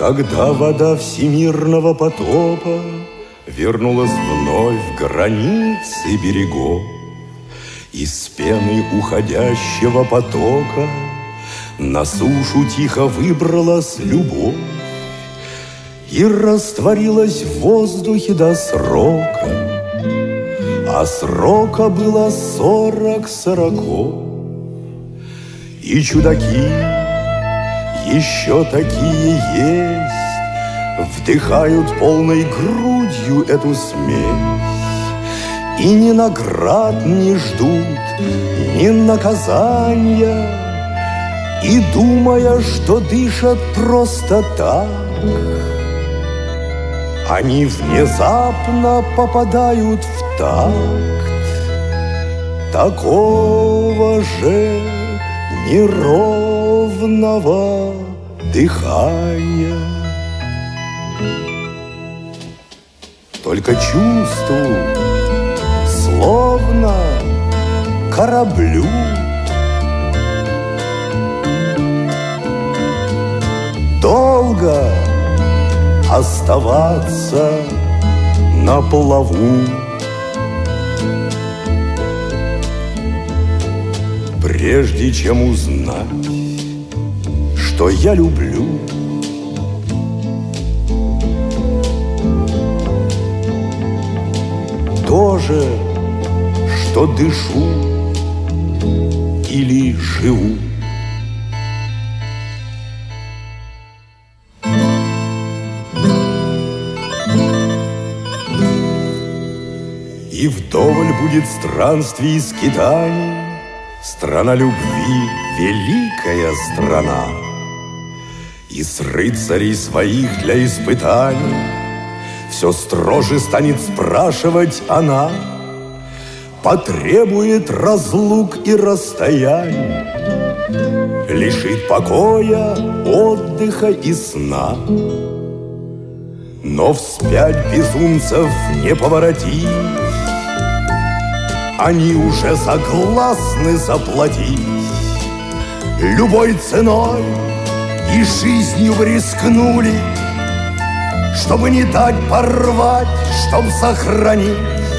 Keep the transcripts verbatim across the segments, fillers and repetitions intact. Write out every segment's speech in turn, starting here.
Когда вода всемирного потопа вернулась вновь в границы берегов, из пены уходящего потока на сушу тихо выбралась любовь и растворилась в воздухе до срока, а срока было сорок сороков. И чудаки еще такие есть, вдыхают полной грудью эту смесь, и ни наград не ждут, ни наказания, и думая, что дышат просто так, они внезапно попадают в такт такого же неровного дыхания. Только чувству, словно кораблю, долго оставаться на плаву. Прежде чем узнать, что я люблю, то же, что дышу или живу. И вдоволь будет странствий и скитаний, страна любви, великая страна. И с рыцарей своих для испытаний все строже станет спрашивать она, потребует разлук и расстояний, лишит покоя, отдыха и сна. Но вспять безумцев не поворотить, они уже согласны заплатить любой ценой, и жизнью рискнули, чтобы не дать порвать, чтоб сохранить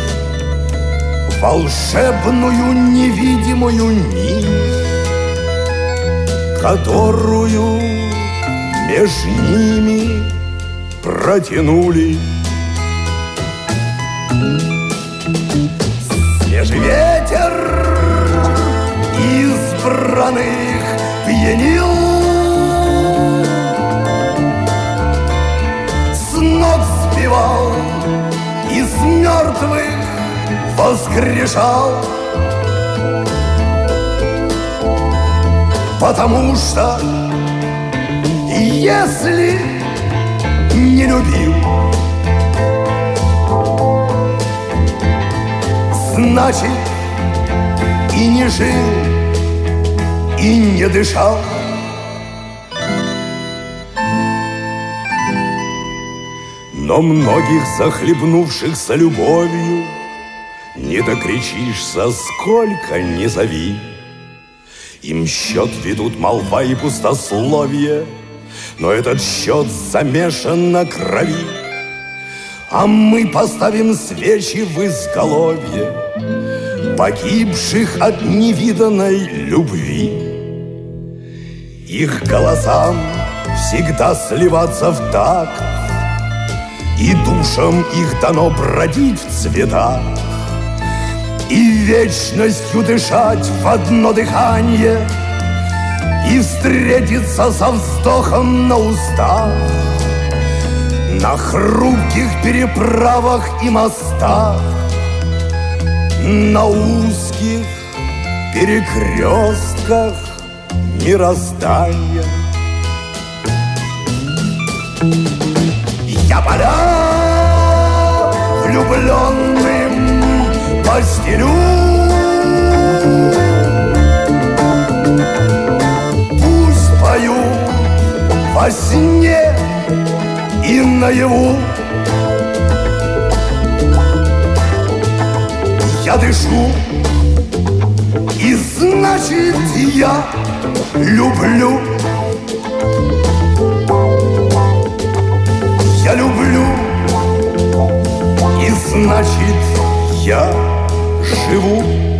волшебную невидимую нить, которую между ними протянули. Свежий ветер избранных пьянил, с ног сбивал, из мертвых воскрешал, потому что если не любил, значит и не жил, и не дышал. Но многих захлебнувшихся любовью не докричишься, сколько не зови. Им счет ведут молва и пустословие, но этот счет замешан на крови. А мы поставим свечи в изголовье погибших от невиданной любви. Их голосам всегда сливаться в такт, и душам их дано бродить в цветах, и вечностью дышать в одно дыхание, и встретиться со вздохом на устах, на хрупких переправах и мостах, на узких перекрестках мироздания. Я поля влюбленным постелю, пусть поют во сне и наяву. Я дышу, и значит я люблю. значит, я живу.